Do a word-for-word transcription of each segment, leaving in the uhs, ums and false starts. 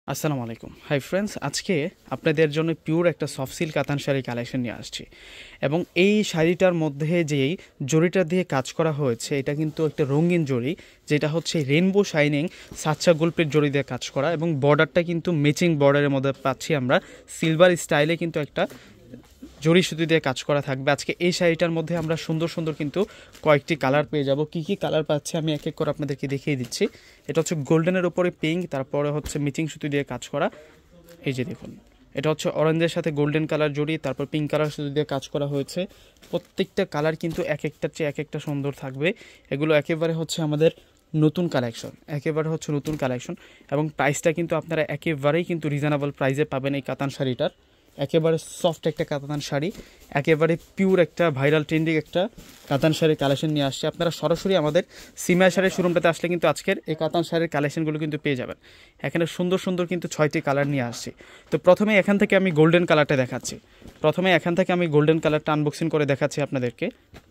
আসসালামু আলাইকুম। Hi friends, আজকে আপনাদের জন্য পিওর একটা সফট সিল্ক কাতান শাড়ি কালেকশন নিয়ে আসছি এবং এই শাড়িটার মধ্যে যেই জরিটা দিয়ে কাজ করা হয়েছে এটা কিন্তু একটা রঙিন জরি, যেটা হচ্ছে রেনবো শাইনিং সাচ্চা গোল্পের জরি দিয়ে কাজ করা এবং বর্ডারটা কিন্তু ম্যাচিং বর্ডারের মধ্যে পাচ্ছি আমরা। সিলভার স্টাইলে কিন্তু একটা জরি সুতি দিয়ে কাজ করা থাকবে। আজকে এই শাড়িটার মধ্যে আমরা সুন্দর সুন্দর কিন্তু কয়েকটি কালার পেয়ে যাব। কি কি কালার পাচ্ছি আমি এক এক করে আপনাদেরকে দেখিয়ে দিচ্ছি। এটা হচ্ছে গোল্ডেনের উপরে পিঙ্ক, তারপরে হচ্ছে ম্যাচিং সুতি দিয়ে কাজ করা। এই যে দেখুন, এটা হচ্ছে অরেঞ্জের সাথে গোল্ডেন কালার জড়ি, তারপর পিঙ্ক কালার সুতি দিয়ে কাজ করা হয়েছে। প্রত্যেকটা কালার কিন্তু এক একটার চেয়ে এক একটা সুন্দর থাকবে। এগুলো একেবারে হচ্ছে আমাদের নতুন কালেকশন, একেবারে হচ্ছে নতুন কালেকশন এবং প্রাইসটা কিন্তু আপনারা একেবারেই কিন্তু রিজনেবল প্রাইসে পাবেন। এই কাতান শাড়িটার একেবারে সফট একটা কাতান শাড়ি, একেবারে পিওর একটা ভাইরাল ট্রেন্ডিং একটা কাতান শাড়ির কালেকশন নিয়ে আসছে। আপনারা সরাসরি আমাদের সিমা শাড়ির শোরুমটাতে আসলে কিন্তু আজকের এই কাতান শাড়ির কালেকশনগুলো কিন্তু পেয়ে যাবেন। এখানে সুন্দর সুন্দর কিন্তু ছয়টি কালার নিয়ে আসছি। তো প্রথমে এখান থেকে আমি গোল্ডেন কালারটা দেখাচ্ছি। প্রথমে এখান থেকে আমি গোল্ডেন কালারটা আনবক্সিং করে দেখাচ্ছি আপনাদেরকে।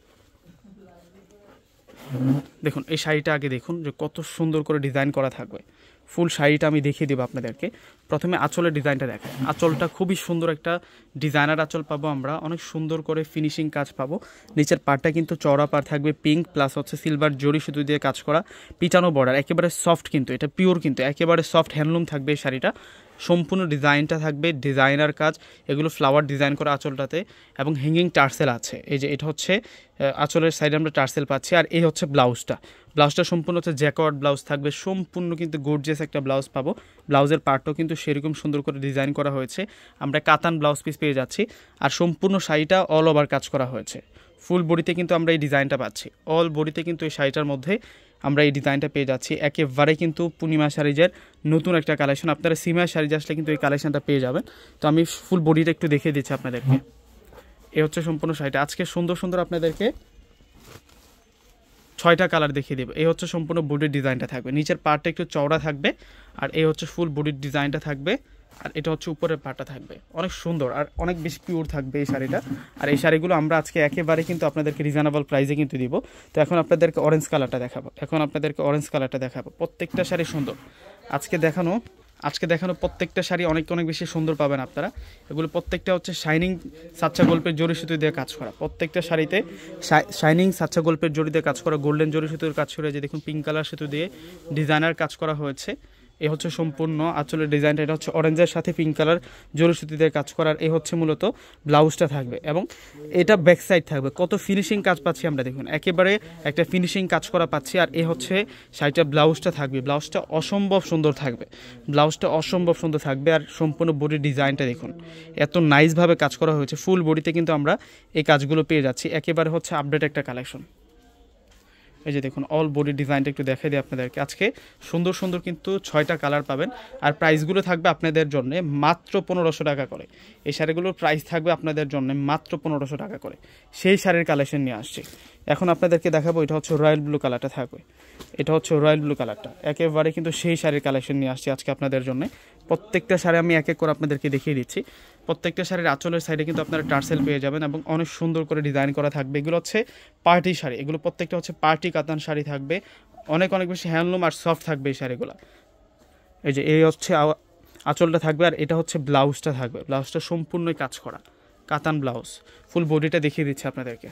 দেখুন এই শাড়িটা আগে দেখুন যে কত সুন্দর করে ডিজাইন করা থাকবে। ফুল শাড়িটা আমি দেখিয়ে দেবো আপনাদেরকে। প্রথমে আঁচলের ডিজাইনটা দেখাই। আঁচলটা খুবই সুন্দর একটা ডিজাইনার আঁচল পাবো আমরা, অনেক সুন্দর করে ফিনিশিং কাজ পাবো। নিচের পাড়টা কিন্তু চওড়া পাড় থাকবে, পিঙ্ক প্লাস হচ্ছে সিলভার জরি সুতো দিয়ে কাজ করা, পিটানো বর্ডার, একেবারে সফট কিন্তু এটা পিওর কিন্তু একেবারে সফট হ্যান্ডলুম থাকবে এই শাড়িটা। সম্পূর্ণ ডিজাইনটা থাকবে ডিজাইনার কাজ, এগুলো ফ্লাওয়ার ডিজাইন করা আঁচলটাতে এবং হ্যাঙ্গিং টার্সেল আছে। এই যে এটা হচ্ছে আঁচলের সাইডে আমরা টার্সেল পাচ্ছি। আর এই হচ্ছে ব্লাউজটা, ব্লাউজটা সম্পূর্ণ হচ্ছে জ্যাকওয়ার্ড ব্লাউজ থাকবে, সম্পূর্ণ কিন্তু গর্জিয়াস একটা ব্লাউজ পাবো। ব্লাউজের পার্টও কিন্তু সেরকম সুন্দর করে ডিজাইন করা হয়েছে। আমরা কাতান ব্লাউজ পিস পেয়ে যাচ্ছি আর সম্পূর্ণ শাড়িটা অল ওভার কাজ করা হয়েছে। ফুল বডিতে কিন্তু আমরা এই ডিজাইনটা পাচ্ছি, অল বডিতে কিন্তু এই শাড়িটার মধ্যে আমরা এই ডিজাইনটা পেয়ে যাচ্ছি। একেবারে কিন্তু পূর্ণিমা শাড়িজের নতুন একটা কালেকশন, আপনারা সিমা শাড়ি আসলে কিন্তু এই কালেকশনটা পেয়ে যাবেন। তো আমি ফুল বডিটা একটু দেখিয়ে দিচ্ছি আপনাদেরকে। এ হচ্ছে সম্পূর্ণ শাড়িটা। আজকে সুন্দর সুন্দর আপনাদেরকে ছয়টা কালার দেখিয়ে দেবে। এই হচ্ছে সম্পূর্ণ বডির ডিজাইনটা থাকবে, নিচের পার্টটা একটু চওড়া থাকবে আর এই হচ্ছে ফুল বডির ডিজাইনটা থাকবে। আর এটা হচ্ছে উপরের পার্টটা থাকবে, অনেক সুন্দর আর অনেক বেশি পিওর থাকবে এই শাড়িটা। আর এই শাড়িগুলো আমরা আজকে একেবারে কিন্তু আপনাদেরকে রিজনেবল প্রাইসে কিন্তু দিব। তো এখন আপনাদেরকে অরেঞ্জ কালারটা দেখাবো, এখন আপনাদেরকে অরেঞ্জ কালারটা দেখাবো। প্রত্যেকটা শাড়ি সুন্দর আজকে দেখানো আজকে দেখানো প্রত্যেকটা শাড়ি অনেক অনেক বেশি সুন্দর পাবেন আপনারা। এগুলো প্রত্যেকটা হচ্ছে শাইনিং সাচ্চা গল্পের জরি সুতো দিয়ে কাজ করা, প্রত্যেকটা শাড়িতে শাইনিং সাচ্চা গল্পের জরি দিয়ে কাজ করা, গোল্ডেন জরি সুতোর কাজ করে যে দেখুন পিঙ্ক কালার সুতো দিয়ে ডিজাইনার কাজ করা হয়েছে। এ হচ্ছে সম্পূর্ণ আঁচলের ডিজাইনটা, এটা হচ্ছে অরেঞ্জের সাথে পিঙ্ক কালার জরি সুতি দিয়ে কাজ করার। এই হচ্ছে মূলত ব্লাউজটা থাকবে এবং এটা ব্যাক সাইড থাকবে। কত ফিনিশিং কাজ পাচ্ছি আমরা দেখুন, একেবারে একটা ফিনিশিং কাজ করা পাচ্ছি। আর এ হচ্ছে শাড়িটার ব্লাউজটা থাকবে, ব্লাউজটা অসম্ভব সুন্দর থাকবে, ব্লাউজটা অসম্ভব সুন্দর থাকবে। আর সম্পূর্ণ বডির ডিজাইনটা দেখুন, এত নাইসভাবে কাজ করা হয়েছে। ফুল বডিতে কিন্তু আমরা এই কাজগুলো পেয়ে যাচ্ছি, একেবারে হচ্ছে আপডেট একটা কালেকশন। এই যে দেখুন অল বডি ডিজাইনটা একটু দেখাই দিই আপনাদেরকে। আজকে সুন্দর সুন্দর কিন্তু ছয়টা কালার পাবেন আর প্রাইসগুলো থাকবে আপনাদের জন্য মাত্র পনেরোশো টাকা করে। এই শাড়িগুলোর প্রাইস থাকবে আপনাদের জন্য মাত্র পনেরোশো টাকা করে। সেই শাড়ির কালেকশন নিয়ে আসছি। এখন আপনাদেরকে দেখাবো, এটা হচ্ছে রয়্যাল ব্লু কালারটা থাকবে, এটা হচ্ছে রয়্যাল ব্লু কালারটা, একেবারে কিন্তু সেই শাড়ির কালেকশন নিয়ে আসছি আজকে আপনাদের জন্য। প্রত্যেকটা শাড়ি আমি এক এক করে আপনাদেরকে দেখিয়ে দিচ্ছি। প্রত্যেকটা শাড়ির আঁচলের সাইডে কিন্তু আপনারা টার্সেল পেয়ে যাবেন এবং অনেক সুন্দর করে ডিজাইন করা থাকবে। এগুলো হচ্ছে পার্টি শাড়ি, এগুলো প্রত্যেকটা হচ্ছে পার্টি কাতান শাড়ি থাকবে, অনেক অনেক বেশি হ্যান্ডলুম আর সফট থাকবে এই শাড়িগুলো। এই যে এই হচ্ছে আঁচলটা থাকবে আর এটা হচ্ছে ব্লাউজটা থাকবে, ব্লাউজটা সম্পূর্ণই কাজ করা কাতান ব্লাউজ। ফুল বডিটা দেখিয়ে দিচ্ছি আপনাদেরকে।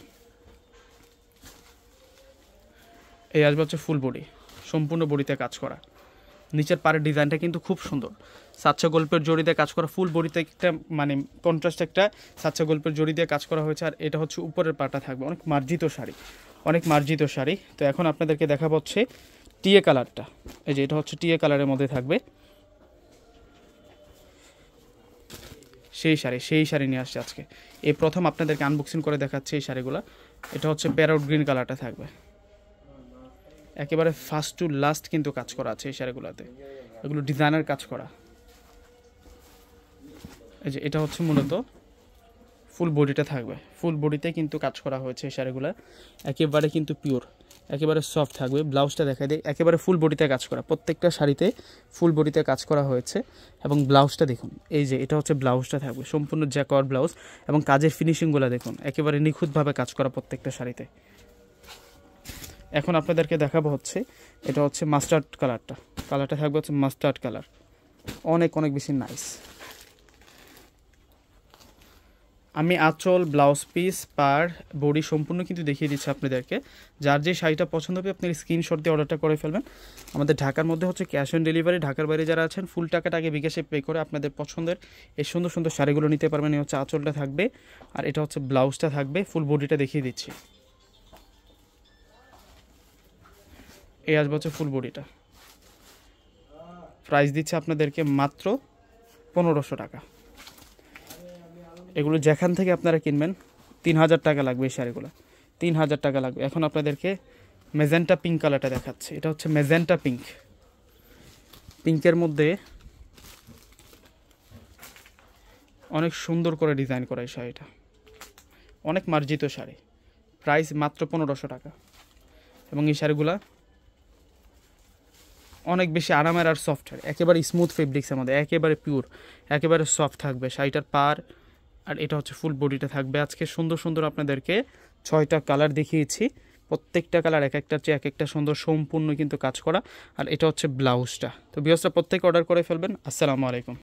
এই আসবে হচ্ছে ফুল বডি, সম্পূর্ণ বডিতে কাজ করা। নিচের পাড়ের ডিজাইনটা কিন্তু খুব সুন্দর, সাচ্চা গল্পের জড়ি দিয়ে কাজ করা। ফুল বডিতে একটা মানে কন্ট্রাস্ট একটা সাচ্চা গল্পের জড়ি দিয়ে কাজ করা হয়েছে। আর এটা হচ্ছে উপরের পাটা থাকবে, অনেক মার্জিত শাড়ি, অনেক মার্জিত শাড়ি। তো এখন আপনাদেরকে দেখা হচ্ছে টিএ কালারটা। এই যে এটা হচ্ছে টিএ কালারের মধ্যে থাকবে সেই শাড়ি, সেই শাড়ি নিয়ে আসছে আজকে। এই প্রথম আপনাদেরকে আনবক্সিং করে দেখাচ্ছে এই শাড়িগুলো। এটা হচ্ছে প্যারট গ্রিন কালারটা থাকবে, একেবারে ফার্স্ট টু লাস্ট কিন্তু কাজ করা আছে এই শাড়িগুলোতে, এগুলো ডিজাইনার কাজ করা। এই যে এটা হচ্ছে মূলত ফুল বডিটা থাকবে, ফুল বডিতে কিন্তু কাজ করা হয়েছে এই শাড়িগুলো, একেবারে কিন্তু পিওর, একেবারে সফট থাকবে। ব্লাউজটা দেখাই দেয়, একেবারে ফুল বডিতে কাজ করা, প্রত্যেকটা শাড়িতে ফুল বডিতে কাজ করা হয়েছে এবং ব্লাউজটা দেখুন। এই যে এটা হচ্ছে ব্লাউজটা থাকবে, সম্পূর্ণ জ্যাকওয়ার্ড ব্লাউজ এবং কাজের ফিনিশিংগুলো দেখুন, একেবারে নিখুঁতভাবে কাজ করা প্রত্যেকটা শাড়িতে। এখন আপনাদেরকে দেখাবো হচ্ছে এটা হচ্ছে মাস্টার্ড কালারটা, কালারটা থাকবে হচ্ছে মাস্টার্ড কালার। অনেক অনেক বেশি নাইস। আমি আঁচল, ব্লাউজ পিস, পার, বডি সম্পূর্ণ কিন্তু দেখিয়ে দিচ্ছি আপনাদেরকে। যার যে শাড়িটা পছন্দ হবে আপনি স্ক্রিনশট দিয়ে অর্ডারটা করে ফেলবেন। আমাদের ঢাকার মধ্যে হচ্ছে ক্যাশ অন ডেলিভারি, ঢাকার বাইরে যারা আছেন ফুল টাকাটা আগে বিকাশে পে করে আপনাদের পছন্দের এই সুন্দর সুন্দর শাড়িগুলো নিতে পারবেন। এই হচ্ছে আঁচলটা থাকবে আর এটা হচ্ছে ব্লাউজটা থাকবে, ফুল বডিটা দেখিয়ে দিচ্ছি। এই আসবে হচ্ছে ফুল বডিটা। প্রাইস দিচ্ছে আপনাদেরকে মাত্র পনেরোশো টাকা। এগুলো যেখান থেকে আপনারা কিনবেন তিন হাজার টাকা লাগবে এই শাড়িগুলো, তিন হাজার টাকা লাগবে। এখন আপনাদেরকে মেজেন্টা পিঙ্ক কালারটা দেখাচ্ছে। এটা হচ্ছে মেজেন্টা পিঙ্ক, পিঙ্কের মধ্যে অনেক সুন্দর করে ডিজাইন করা এই শাড়িটা, অনেক মার্জিত শাড়ি। প্রাইস মাত্র পনেরোশো টাকা। এবং এই শাড়িগুলা অনেক বেশি আরামের আর সফট, একেবারে স্মুথ ফেব্রিক্সের মধ্যে, একেবারে পিওর, একেবারে সফট থাকবে শাড়িটার পার। আর এটা হচ্ছে ফুল বডিটা থাকবে। আজকে সুন্দর সুন্দর আপনাদেরকে ছয়টা কালার দেখিয়েছি, প্রত্যেকটা কালার এক একটার চেয়ে এক একটা সুন্দর, সম্পূর্ণ কিন্তু কাজ করা। আর এটা হচ্ছে ব্লাউজটা। তো ভিউয়ার্সরা প্রত্যেকে অর্ডার করে ফেলবেন। আসসালামু আলাইকুম।